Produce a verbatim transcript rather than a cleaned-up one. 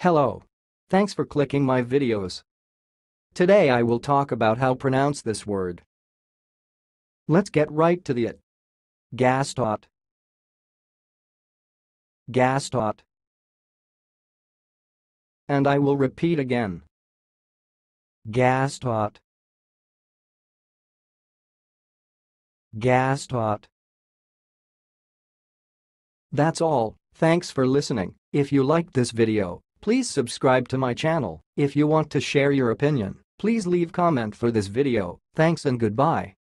Hello. Thanks for clicking my videos. Today I will talk about how pronounce this word. Let's get right to the it. Gastaut. Gastaut. And I will repeat again. Gastaut. Gastaut. That's all. Thanks for listening. If you liked this video, please subscribe to my channel. If you want to share your opinion, please leave comment for this video. Thanks and goodbye.